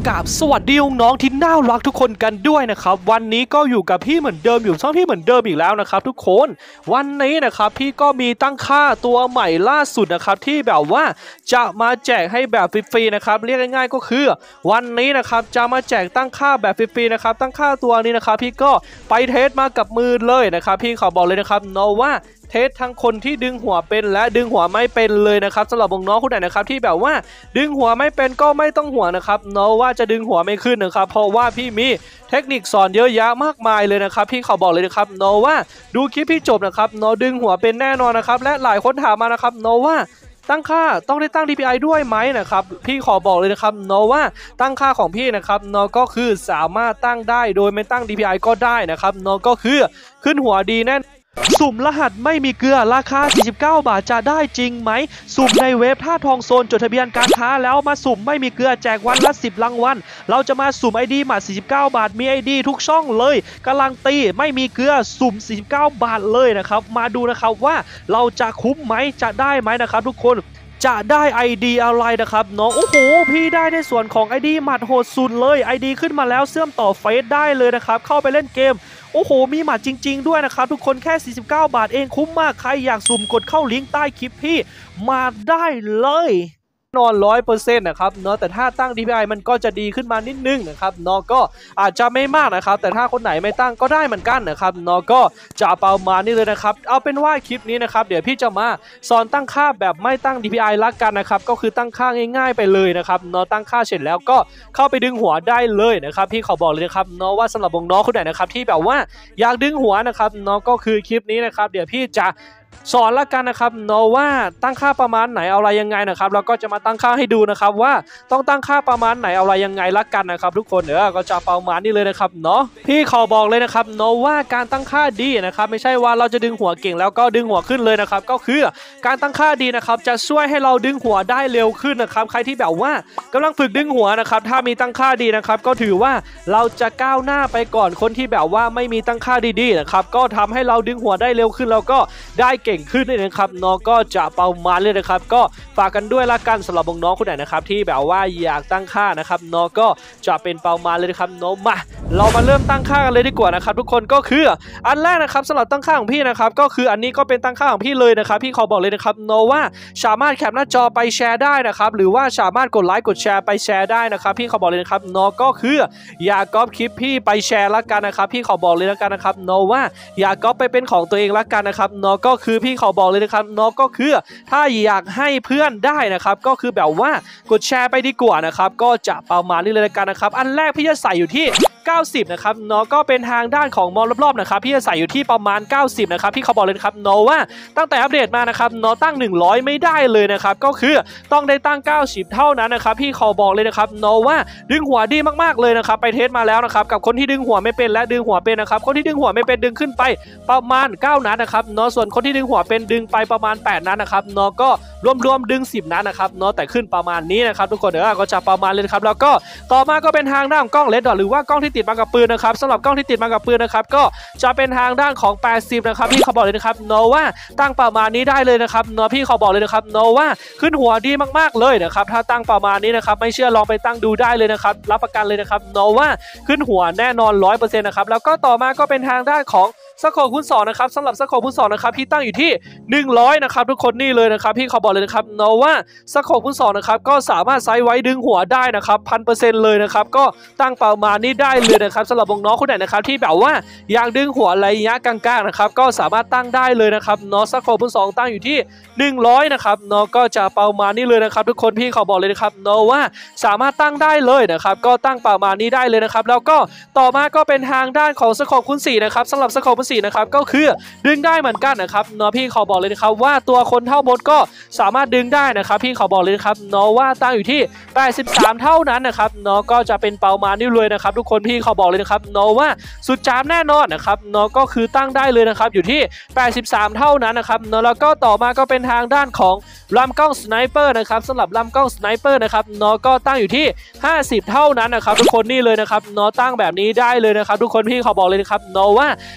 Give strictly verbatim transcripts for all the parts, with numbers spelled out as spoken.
กับสวัสดีน้องที่น่ารักทุกคนกันด้วยนะครับวันนี้ก็อยู่กับพี่เหมือนเดิมอยู่ช่องพี่เหมือนเดิมอีกแล้วนะครับทุกคนวันนี้นะครับพี่ก็มีตั้งค่าตัวใหม่ล่าสุดนะครับที่แบบว่าจะมาแจกให้แบบฟรีๆนะครับเรียกง่ายๆก็คือวันนี้นะครับจะมาแจกตั้งค่าแบบฟรีๆนะครับตั้งค่าตัวนี้นะครับพี่ก็ไปเทสมากับมือเลยนะครับพี่ขอบอกเลยนะครับน้องว่าเทสทั้งคนที่ดึงหัวเป็นและดึงหัวไม่เป็นเลยนะครับสำหรับน้องๆคนไหนนะครับที่แบบว่าดึงหัวไม่เป็นก็ไม่ต้องห่วงนะครับน้องว่าจะดึงหัวไม่ขึ้นนะครับเพราะว่าพี่มีเทคนิคสอนเยอะแยะมากมายเลยนะครับพี่ขอบอกเลยนะครับน้องว่าดูคลิปพี่จบนะครับน้องดึงหัวเป็นแน่นอนนะครับและหลายคนถามมานะครับน้องว่าตั้งค่าต้องได้ตั้ง ดี พี ไอ ด้วยไหมนะครับพี่ขอบอกเลยนะครับน้องว่าตั้งค่าของพี่นะครับน้องก็คือสามารถตั้งได้โดยไม่ตั้ง ดี พี ไอ ก็ได้นะครับน้องก็คือขึ้นหัวดีแน่สุ่มรหัสไม่มีเกลือราคาสี่สิบเก้าบาทจะได้จริงไหมสุ่มในเว็บท่าทองโซนจดทะเบียนการค้าแล้วมาสุ่มไม่มีเกลือแจกวันละสิบรางวัลเราจะมาสุ่ม ไอ ดี หมัดสี่สิบเก้าบาทมี ไอ ดี ทุกช่องเลยการันตีไม่มีเกลือสุ่มสี่สิบเก้าบาทเลยนะครับมาดูนะครับว่าเราจะคุ้มไหมจะได้ไหมนะครับทุกคนจะได้ ไอ ดี อะไรนะครับน้องโอ้โหพี่ได้ในส่วนของ ไอ ดี หมัดโหดสุดเลย ไอ ดี ขึ้นมาแล้วเชื่อมต่อเฟซได้เลยนะครับเข้าไปเล่นเกมโอ้โหมีหมัดจริงๆด้วยนะครับทุกคนแค่สี่สิบเก้าบาทเองคุ้มมากใครอยากสุ่มกดเข้าลิงก์ใต้คลิปพี่มาได้เลยนอน ร้อยเปอร์เซ็นต์ นะครับเนาะแต่ถ้าตั้ง ดี พี ไอ มันก็จะดีขึ้นมานิดนึงนะครับเนาะก็อาจจะไม่มากนะครับแต่ถ้าคนไหนไม่ตั้งก็ได้เหมือนกันนะครับเนาะก็จะประมาณนี้เลยนะครับเอาเป็นว่าคลิปนี้นะครับเดี๋ยวพี่จะมาสอนตั้งค่าแบบไม่ตั้ง ดี พี ไอ ละกันนะครับก็คือตั้งค่าง่ายๆไปเลยนะครับเนาะตั้งค่าเสร็จแล้วก็เข้าไปดึงหัวได้เลยนะครับพี่ขอบอกเลยนะครับเนาะว่าสำหรับน้องคนไหนนะครับที่แบบว่าอยากดึงหัวนะครับเนาะก็คือคลิปนี้นะครับเดี๋ยวพี่จะสอนละกันนะครับเนาะว่าตั้งค่าประมาณไหนอะไรยังไงนะครับแล้วก็จะมาตั้งค่าให้ดูนะครับว่าต้องตั้งค่าประมาณไหนอะไรยังไงละกันนะครับทุกคนเดี๋ยวก็จะประมาณนี้เลยนะครับเนาะพี่ขอบอกเลยนะครับเนาะว่าการตั้งค่าดีนะครับไม่ใช่ว่าเราจะดึงหัวเก่งแล้วก็ดึงหัวขึ้นเลยนะครับก็คือการตั้งค่าดีนะครับจะช่วยให้เราดึงหัวได้เร็วขึ้นนะครับใครที่แบบว่ากำลังฝึกดึงหัวนะครับถ้ามีตั้งค่าดีนะครับก็ถือว่าเราจะก้าวหน้าไปก่อนคนที่แบบว่าไม่มีตั้งค่าดีๆนะครับก็ทำให้เราดึงหัวได้เร็วขึ้นแล้วก็ได้เก่งขึ้นเลยนะครับน้องก็จะประมาณเลยนะครับก็ฝากกันด้วยละกันสำหรับน้องคนไหนนะครับที่แบบว่าอยากตั้งค่านะครับน้องก็จะเป็นประมาณเลยนะครับน้องมาเรามาเริ่มตั้งค่ากันเลยดีกว่านะครับทุกคนก็คืออันแรกนะครับสำหรับตั้งค่าของพี่นะครับก็คืออันนี้ก็เป็นตั้งค่าของพี่เลยนะครับพี่ขอบอกเลยนะครับน้องว่าสามารถแคปหน้าจอไปแชร์ได้นะครับหรือว่าสามารถกดไลค์กดแชร์ไปแชร์ได้นะครับพี่ขอบอกเลยนะครับน้องก็คืออย่าก๊อปคลิปพี่ไปแชร์ละกันนะครับพี่ขอบอกเลยละกันนะครับน้องว่าอย่าก๊อปไปเป็นของตัวเองละกันนะครับน้องก็คือพี่ขอบอกเลยนะครับน้องก็คือถ้าอยากให้เพื่อนได้นะครับก็คือแบบว่ากดแชร์ไปดีกว่านะครับก็จะประมาณนี้เลยละกันนะครับอันแรกพี่จะใส่อยู่ที่เก้าสิบนะครับเนาะก็เป็นทางด้านของมองรอบๆนะครับพี่จะใส่อยู่ที่ประมาณเก้าสิบนะครับพี่เขาบอกเลยนะครับเนาะว่าตั้งแต่อัปเดตมานะครับเนาะตั้งหนึ่งร้อยไม่ได้เลยนะครับก็คือต้องได้ตั้งเก้าสิบเท่านั้นนะครับพี่เขาบอกเลยนะครับเนาะว่าดึงหัวดีมากๆเลยนะครับไปเทสมาแล้วนะครับกับคนที่ดึงหัวไม่เป็นและดึงหัวเป็นนะครับคนที่ดึงหัวไม่เป็นดึงขึ้นไปประมาณเก้านัดนะครับเนาะส่วนคนที่ดึงหัวเป็นดึงไปประมาณแปดนัดนะครับเนาะก็รวมๆดึงสิบนัดนะครับเนาะแต่ขึ้นประมาณนี้นะครับทุกคนเดี๋ยวก็จะประมาณเลยครับแล้วก็ต่อมาก็เป็นทางด้านกล้องเลดดอทหรือว่ากล้องที่ติดมากับปืนนะครับสำหรับกล้องที่ติดมากับปืนนะครับก็จะเป็นทางด้านของแปดสิบนะครับพี่เขาบอกเลยนะครับเนาะว่าตั้งประมาณนี้ได้เลยนะครับเนาะพี่เขาบอกเลยนะครับเนาะว่าขึ้นหัวดีมากๆเลยนะครับถ้าตั้งประมาณนี้นะครับไม่เชื่อลองไปตั้งดูได้เลยนะครับรับประกันเลยนะครับเนาะว่าขึ้นหัวแน่นอน ร้อยเปอร์เซ็นต์ นะครับแล้วก็ต่อมาก็เป็นทางด้านของสโคปคูณสองนะครับสำหรับสโคปคูณสองนะครับพี่ตั้งอยู่ที่หนึ่งร้อยนะครับทุกคนนี่เลยนะครับพี่เขาบอกเลยนะครับเนาะว่าสโคปคูณสองนะครับก็สามารถไซส์ไว้ดึงหัวได้นะครับ หนึ่งพันเปอร์เซ็นต์ เลยนะครับก็ตั้งประมาณนี้ได้เลยนะครับสำหรับน้องๆคนไหนนะครับที่แบบว่าอยากดึงหัวระยะกลางๆนะครับก็สามารถตั้งได้เลยนะครับเนาะสโคปคูณสองตั้งอยู่ที่หนึ่งร้อยนะครับเนาะก็จะประมาณนี้เลยนะครับทุกคนพี่เขาบอกเลยนะครับเนาะว่าสามารถตั้งได้เลยนะครับก็ตั้งประมาณนี้ได้เลยนะครับแล้วก็ต่อมาก็เป็นทางด้านของสโคปคูณสี่นะครับสำหรับสโคปคูณสี่นะครับก็คือดึงได้เหมือนกันนะครับเนาะพี่เขาบอกเลยนะครับว่าตัวคนเท่ามดก็สามารถดึงได้นะครับพี่เขาบอกเลยนะครับเนาะว่าตั้งอยู่ที่แปดสิบสามเท่านั้นนะครับเนาะก็จะเป็นประมาณนี้เลยนะครับทุกคนพี่เขาบอกเลยนะครับเนาะว่าสุดจ้ามแน่นอนนะครับเนาะก็คือตั้งได้เลยนะครับอยู่ที่แปดสิบสามเท่านั้นนะครับเนาะแล้วก็ต่อมาก็เป็นทางด้านของลำกล้องสไนเปอร์นะครับสำหรับลำกล้องสไนเปอร์นะครับเนาะก็ตั้งอยู่ที่ห้าสิบเท่านั้นนะครับทุกคนนี่เลยนะครับเนาะตั้งแบบนี้ได้เลยนะครับทุกคนพี่เขาบอกเลยนะครับเนาะว่าลำกล้อง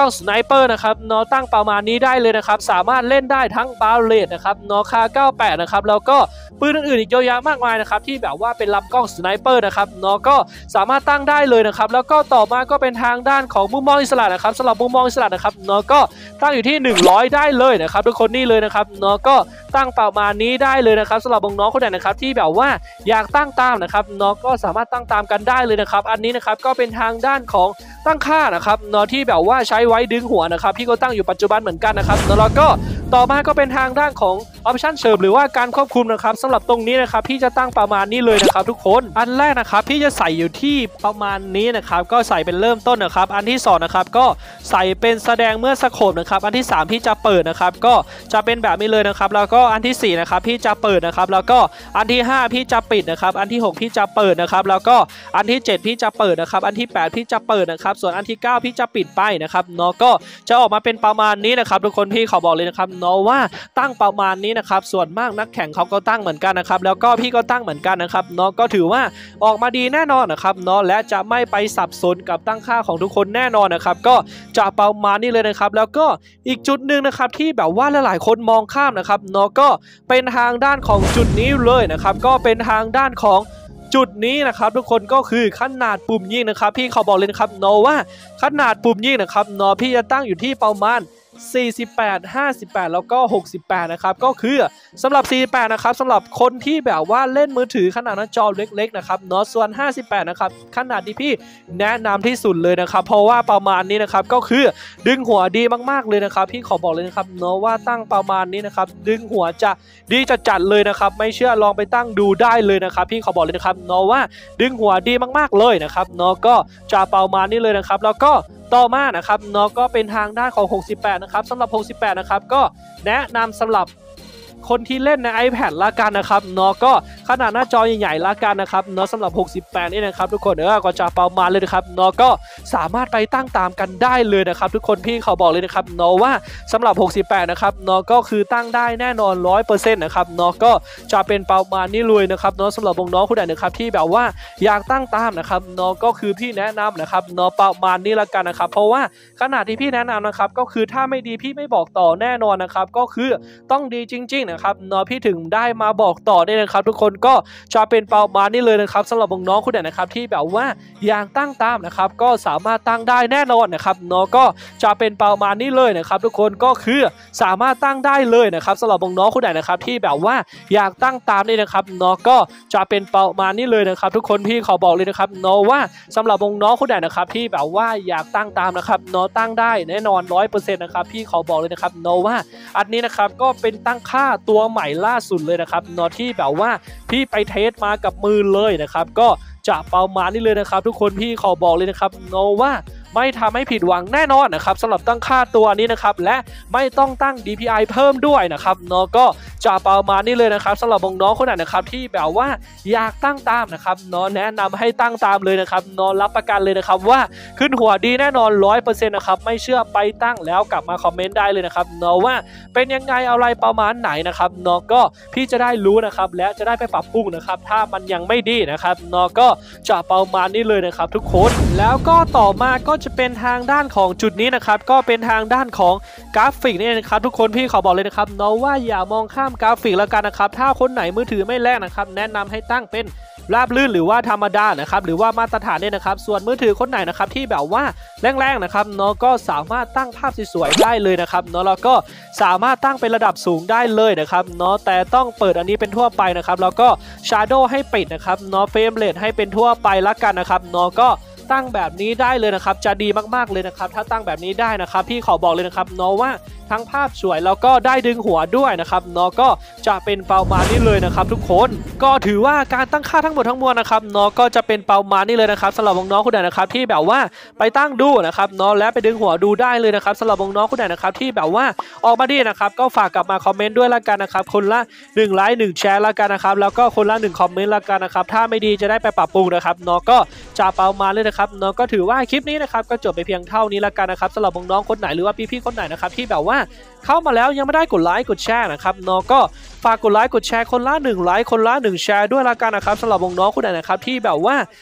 องสไนเปอร์นะครับเนาะตั้งประมาณนี้ได้เลยนะครับสามารถเล่นได้ทั้งบาเลตนะครับเนาะคาเก้าสิบแปดนะครับแล้วก็ปืนอื่นๆอีกเยอะแยะมากมายนะครับที่แบบว่าเป็นลำกล้องสไนเปอร์นะครับเนาะก็สามารถตั้งได้เลยนะครับแล้วก็ต่อมาก็เป็นทางด้านของมุมมองอิสระนะครับสำหรับมุมมองอิสระนะครับเนาะก็ตั้งอยู่ที่หนึ่งร้อยได้เลยนะครับทุกคนนี่เลยนะครับเนาะก็ตั้งประมาณนี้ได้เลยนะครับสำหรับน้องๆคนไหนนะครับที่แบบว่าอยากตั้งตามนะครับเนาะก็สามารถตั้งตามกันได้เลยนะครับอันนี้นะครับก็เป็นทางด้านของตั้งค่านะครับเนาะที่แบบว่าใช้ไว้ดึงหัวนะครับพี่ก็ตั้งอยู่ปัจจุบันเหมือนกันนะครับแล้วก็ต่อมาก็เป็นทางด้านของออปชั่นเสริมหรือว่าการควบคุมนะครับสำหรับตรงนี้นะครับพี่จะตั้งประมาณนี้เลยนะครับทุกคนอันแรกนะครับพี่จะใส่อยู่ที่ประมาณนี้นะครับก็ใส่เป็นเริ่มต้นนะครับอันที่สองนะครับก็ใส่เป็นแสดงเมื่อสโคปนะครับอันที่สามพี่จะเปิดนะครับก็จะเป็นแบบนี้เลยนะครับแล้วก็อันที่สี่นะครับพี่จะเปิดนะครับแล้วก็อันที่ห้าพี่จะปิดนะครับอันที่หกพี่จะเปิดนะครับแล้วก็อันที่เจ็ดพี่จะเปิดนะครับอันที่แปดพี่จะเปิดนะครับส่วนอันที่เก้าพี่จะปิดไปนะครับเนาะก็จะออกมาเป็นประมาณนี้นะครับทุกคนพี่ขอบอกเลยนะครับเนาะว่าตั้งประมาณนี้นะครับส่วนมากนักแข่งเขาก็ตั้งเหมือนกันนะครับแล้วก็พี่ก็ตั้งเหมือนกันนะครับเนาะก็ถือว่าออกมาดีแน่นอนนะครับเนาะและจะไม่ไปสับสนกับตั้งค่าของทุกคนแน่นอนนะครับก็จะประมาณนี้เลยนะครับแล้วก็อีกจุดหนึ่งนะครับที่แบบว่าหลายๆคนมองข้ามนะครับเนาะก็เป็นทางด้านของจุดนี้เลยนะครับก็เป็นทางด้านของจุดนี้นะครับทุกคนก็คือขนาดปุ่มยิงนะครับพี่เขาบอกเลยนะครับเนาะว่าขนาดปุ่มยิงนะครับเนาะพี่จะตั้งอยู่ที่ประมาณสี่สิบแปด ห้าสิบแปดแล้วก็หกสิบแปดนะครับก็คือสำหรับสี่สิบแปดนะครับสำหรับคนที่แบบว่าเล่นมือถือขนาดหน้าจอเล็กๆนะครับเนาะส่วนห้าสิบแปดนะครับขนาดที่พี่แนะนำที่สุดเลยนะครับเพราะว่าประมาณนี้นะครับก็คือดึงหัวดีมากๆเลยนะครับพี่ขอบอกเลยนะครับเนาะว่าตั้งประมาณนี้นะครับดึงหัวจะดีจัดๆเลยนะครับไม่เชื่อลองไปตั้งดูได้เลยนะครับพี่ขอบอกเลยนะครับเนาะว่าดึงหัวดีมากๆเลยนะครับเนาะก็จะประมาณนี้เลยนะครับแล้วก็ต่อมานะครับเนาะก็เป็นทางด้านของหกสิบแปดนะครับสำหรับหกสิบแปดนะครับก็แนะนำสำหรับคนที่เล่นใน iPad ละกันนะครับเนาะก็ขนาดหน้าจอใหญ่ๆละกันนะครับเนาะสำหรับหกสิบแปดนี่นะครับทุกคนเออก็จะประมาณเลยนะครับเนาะก็สามารถไปตั้งตามกันได้เลยนะครับทุกคนพี่เขาบอกเลยนะครับเนาะว่าสำหรับหกสิบแปดนะครับเนาะก็คือตั้งได้แน่นอน ร้อยเปอร์เซ็นต์ นะครับเนาะก็จะเป็นประมาณนี้เลยนะครับเนาะสำหรับน้องๆคนไหนนะครับที่แบบว่าอยากตั้งตามนะครับเนาะก็คือพี่แนะนำนะครับเนาะประมาณนี้ละกันนะครับเพราะว่าขนาดที่พี่แนะนำนะครับก็คือถ้าไม่ดีพี่ไม่บอกต่อแน่นอนนะครับก็คือต้องดีจริงๆนะครับเนาะพี่ถึงได้มาบอกต่อได้นะครับทุกคนก็จะเป็นประมาณนี้เลยนะครับสำหรับน้องๆคนไหนนะครับที่แบบว่าอยากตั้งตามนะครับก็สามารถตั้งได้แน่นอนนะครับเนาะก็จะเป็นประมาณนี้เลยนะครับทุกคนก็คือสามารถตั้งได้เลยนะครับสำหรับน้องๆคนไหนนะครับที่แบบว่าอยากตั้งตามนี่นะครับเนาะก็จะเป็นประมาณนี้เลยนะครับทุกคนพี่ขอบอกเลยนะครับเนาะว่าสำหรับน้องๆคนไหนนะครับที่แบบว่าอยากตั้งตามนะครับเนาะตั้งได้แน่นอน ร้อยเปอร์เซ็นต์ นะครับพี่ขอบอกเลยนะครับเนาะว่าอันนี้นะครับก็เป็นตั้งค่าตัวใหม่ล่าสุดเลยนะครับเนาะที่แบบว่าพี่ไปเทสมากับมือเลยนะครับก็จะประมาณนี้เลยนะครับทุกคนพี่ขอบอกเลยนะครับเนาะว่าไม่ทำให้ผิดหวังแน่นอนนะครับสำหรับตั้งค่าตัวนี้นะครับและไม่ต้องตั้ง ดี พี ไอ เพิ่มด้วยนะครับเนาะก็จะประมาณนี้เลยนะครับสำหรับน้องๆคนไหนนะครับที่แบบว่าอยากตั้งตามนะครับเนาะแนะนำให้ตั้งตามเลยนะครับเนาะรับประกันเลยนะครับว่าขึ้นหัวดีแน่นอน ร้อยเปอร์เซ็นต์ นะครับไม่เชื่อไปตั้งแล้วกลับมาคอมเมนต์ได้เลยนะครับเนาะว่าเป็นยังไงอะไรประมาณไหนนะครับเนาะก็พี่จะได้รู้นะครับและจะได้ไปปรับปรุงนะครับถ้ามันยังไม่ดีนะครับเนาะก็จะประมาณนี้เลยนะครับทุกคนแล้วก็ต่อมาก็จะเป็นทางด้านของจุดนี้นะครับก็เป็นทางด้านของกราฟิกนี่นะครับทุกคนพี่ขอบอกเลยนะครับเนาะว่าอย่ามองข้ามกราฟิกแล้วกันนะครับถ้าคนไหนมือถือไม่แรงนะครับแนะนำให้ตั้งเป็นราบลื่นหรือว่าธรรมดานะครับหรือว่ามาตรฐานเนี่ยนะครับส่วนมือถือคนไหนนะครับที่แบบว่าแรงๆนะครับเนาะก็สามารถตั้งภาพสวยๆได้เลยนะครับเนาะแล้วก็สามารถตั้งเป็นระดับสูงได้เลยนะครับเนาะแต่ต้องเปิดอันนี้เป็นทั่วไปนะครับแล้วก็ Shadow ให้ปิดนะครับเนาะ Frame Rate ให้เป็นทั่วไปละกันนะครับเนาะก็ตั้งแบบนี้ได้เลยนะครับจะดีมากๆเลยนะครับถ้าตั้งแบบนี้ได้นะครับพี่ขอบอกเลยนะครับเนาะว่าทั้งภาพสวยแล้วก็ได้ดึงหัวด้วยนะครับเนาะก็จะเป็นประมาณนี้เลยนะครับทุกคนก็ถือว่าการตั้งค่าทั้งหมดทั้งมวลนะครับเนาะก็จะเป็นประมาณนี้เลยนะครับสำหรับน้องๆคนไหนนะครับที่แบบว่าไปตั้งดูนะครับเนาะและไปดึงหัวดูได้เลยนะครับสำหรับน้องๆคนไหนนะครับที่แบบว่าออกมาดีนะครับก็ฝากกลับมาคอมเมนต์ด้วยละกันนะครับคนละหนึ่งไลค์หนึ่งแชร์ละกันนะครับแล้วก็คนละหนึ่งคอมเมนต์ละกันนะครับถ้าไม่ดีจะได้ไปปรับปรุงนะครับเนาะก็จะประมาณเลยนะครับเนาะก็ถือว่าคลิปนี้นะครับก็จบไปเพียงเท่านี้ละกันนะครับสำหรับน้องๆคนไหนหรือว่าพี่ๆคนไหนนะครับที่แบบว่าเข้ามาแล้วยังไม่ได้กดไลค์กดแชร์นะครับเนาะก็ฝากกดไลค์กดแชร์คนละหนึ่งไลค์คนละหนึ่งแชร์ด้วยละกันนะครับสำหรับน้องๆคนไหนนะครับที่แบบว่า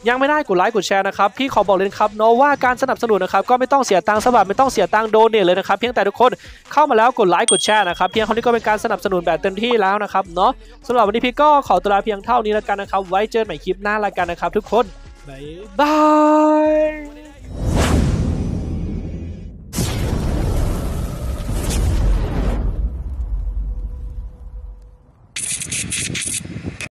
ยังไม่ได้กดไลค์กดแชร์นะครับพี่ขอบอกเลยครับเนาะว่าการสนับสนุนนะครับก็ไม่ต้องเสียตังค์สบับไม่ต้องเสียตังค์โดเนทเลยนะครับเพียงแต่ทุกคนเข้ามาแล้วกดไลค์กดแชร์นะครับเพียงเท่านี้ก็เป็นการสนับสนุนแบบเต็มที่แล้วนะครับเนาะสำหรับวันนี้พี่ก็ขอตัวลาเพียงเท่านี้แล้วกันนะครับไว้เจอกันใหม่คลิปหน้าละกันนะครับทุกคนบ๊ายบาย